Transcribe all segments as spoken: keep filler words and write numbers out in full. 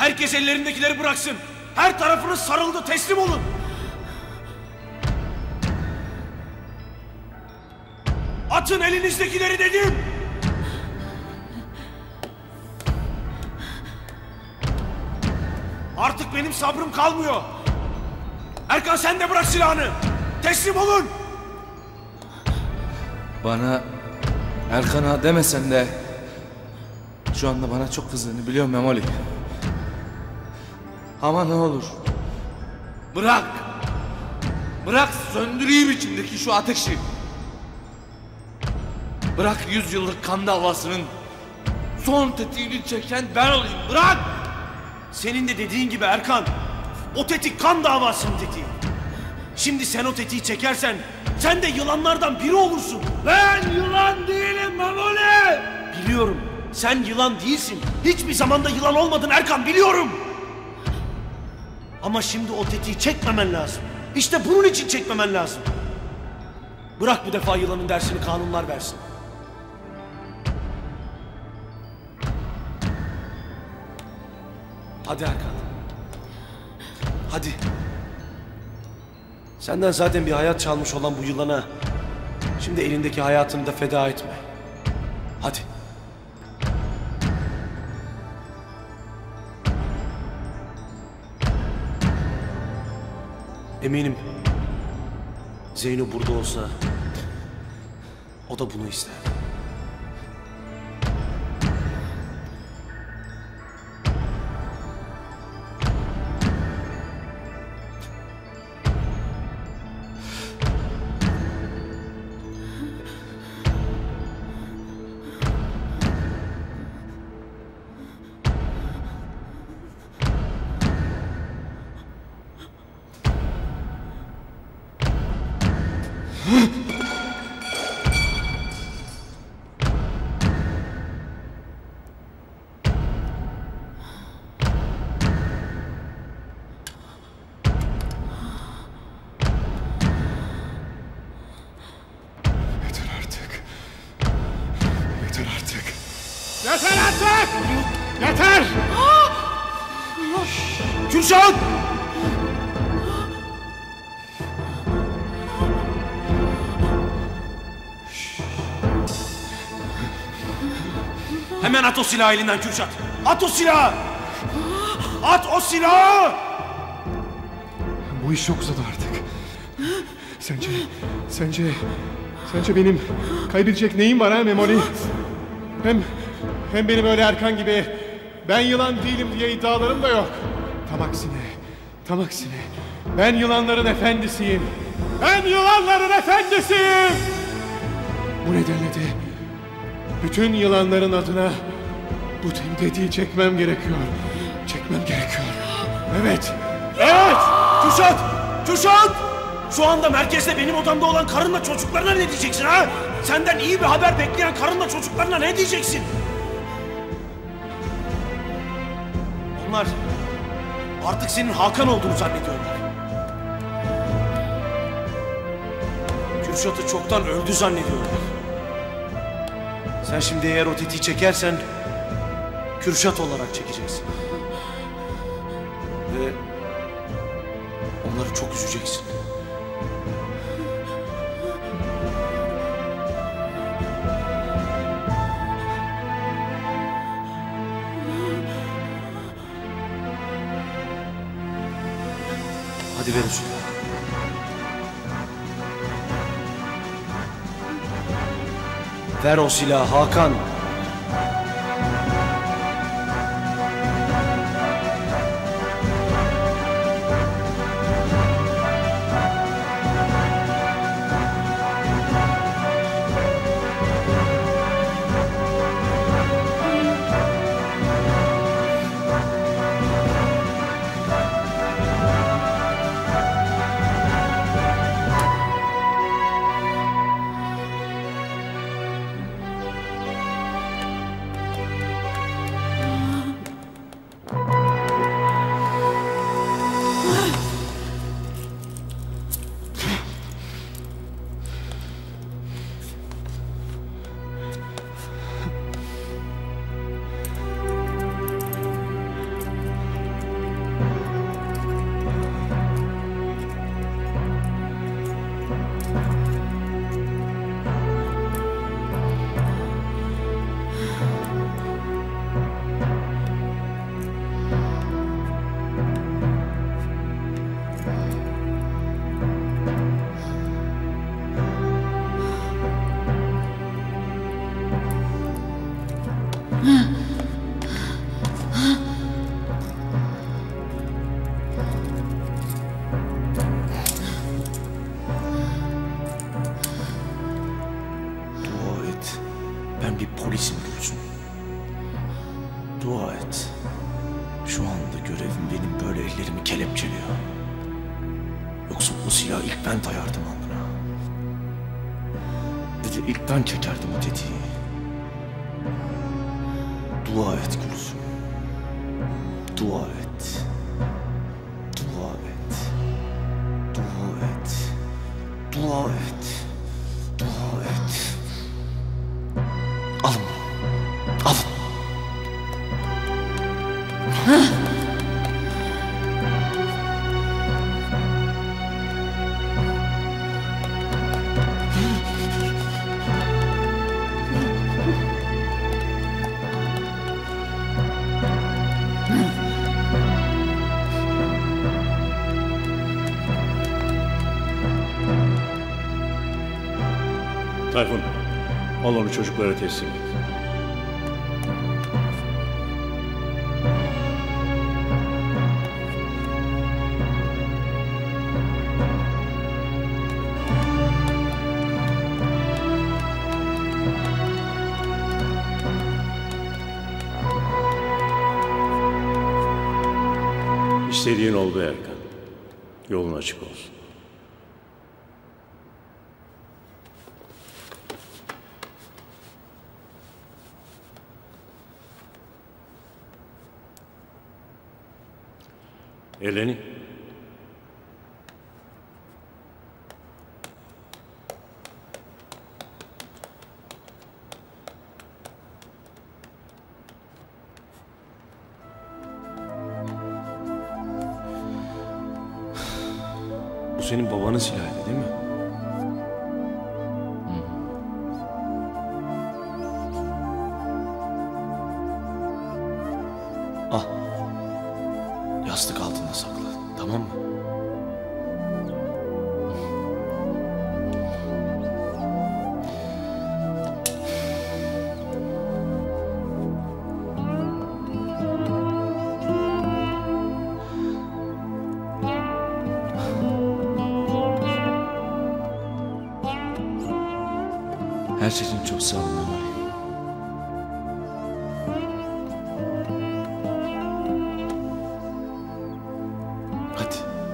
Herkes ellerindekileri bıraksın. Her tarafınız sarıldı, teslim olun. Atın elinizdekileri dedim. Artık benim sabrım kalmıyor. Erkan sen de bırak silahını. Teslim olun. Bana Erkan ağa demesen de şu anda bana çok kızdığını biliyorum Memoli. Ama ne olur bırak. Bırak söndüreyim içimdeki şu ateşi. Bırak yüz yıllık kan davasının son tetiğini çeken ben olayım. Bırak. Senin de dediğin gibi Erkan, o tetik kan davasının tetiği. Şimdi sen o tetiği çekersen sen de yılanlardan biri olursun. Ben yılan değilim Memoli. Biliyorum, sen yılan değilsin. Hiçbir zamanda yılan olmadın Erkan, biliyorum. Ama şimdi o tetiği çekmemen lazım. İşte bunun için çekmemen lazım. Bırak bu defa yılanın dersini kanunlar versin. Hadi Erkan. Hadi. Senden zaten bir hayat çalmış olan bu yılana şimdi elindeki hayatını da feda etme. Hadi. Eminim Zeyno burada olsa o da bunu ister. Yeter artık! Yeter! Kürşat! Hemen at o silahı elinden Kürşat! At o silahı! At o silahı! Bu iş çok uzadı artık. Sence, sence, sence benim kaybedecek neyim var ha Memoli? Hem, hem benim öyle Erkan gibi ben yılan değilim diye iddialarım da yok. Tam aksine, tam aksine ben yılanların efendisiyim. Ben yılanların efendisiyim! Bu nedenle de bütün yılanların adına bu tetiği çekmem gerekiyor. Çekmem gerekiyor. Evet, evet! Kürşat! Kürşat! Şu anda merkezde benim odamda olan karınla çocuklarına ne diyeceksin ha? Senden iyi bir haber bekleyen karınla çocuklarına ne diyeceksin? Onlar artık senin Hakan olduğunu zannediyorlar. Kürşat'ı çoktan öldü zannediyorlar. Sen şimdi eğer o tetiği çekersen Kürşat olarak çekeceksin. Ve onları çok üzeceksin. Hadi ver o silahı. Ver o silahı Hakan. Şu anda görevim benim böyle ellerimi kelepçeliyor. Yoksa bu silahı ilk ben dayardım alnına. Dedi ilk ben çekerdim o tetiği. Dua et Gülsüm. Dua et. Dua et. Dua et. Dua et. Dua et. Alın bunu. Alın. Tayfun, al onu çocuklara teslim et. İstediğin oldu Erkan. Yolun açık olsun. Eleni. Bu senin babanın silahıydı değil mi? Al. Yastık altında sakla. Tamam mı? Her şey için çok sağ olun Memoli. Hadi.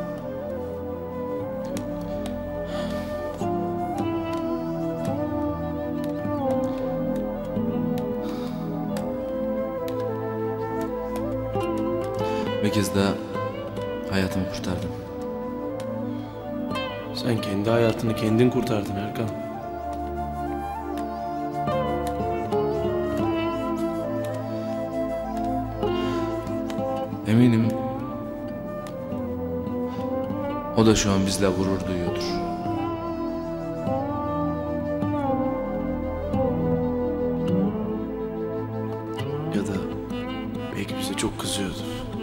Bir kez daha hayatımı kurtardın. Sen kendi hayatını kendin kurtardın Erkan. Eminim o da şu an bizle gurur duyuyordur. Ya da belki bize çok kızıyordur.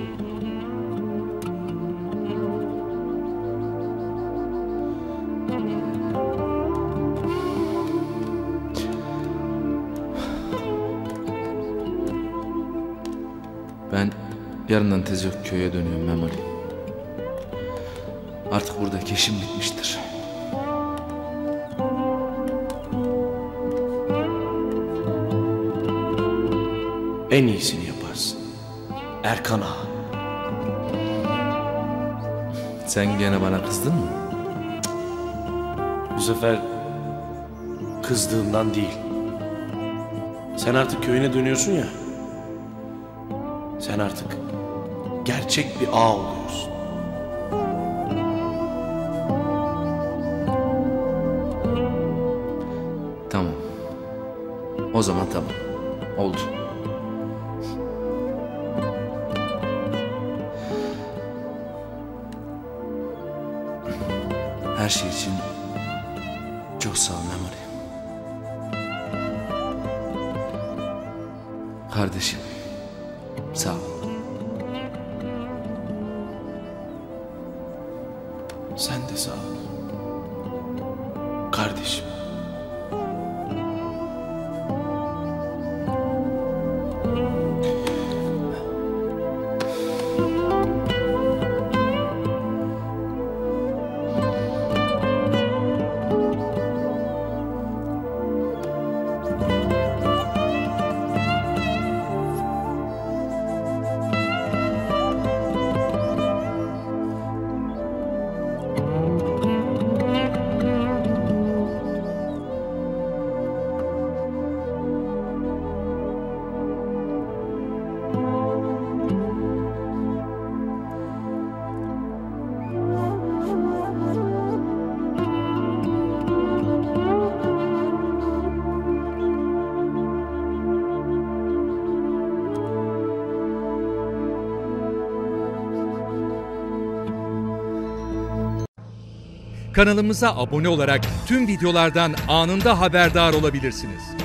Ben yarından tez yok köye dönüyorum Memoli. Artık burada keşim bitmiştir. En iyisini yaparsın. Erkan ağa. Sen gene bana kızdın mı? Bu sefer kızdığımdan değil. Sen artık köyüne dönüyorsun ya. Sen artık gerçek bir ağa oluyorsun. Tamam. O zaman tamam. Oldu. Her şey için çok sağ ol Memoli. Kardeşim, sağ ol. Sen de sağ ol. Kardeşim. Kanalımıza abone olarak tüm videolardan anında haberdar olabilirsiniz.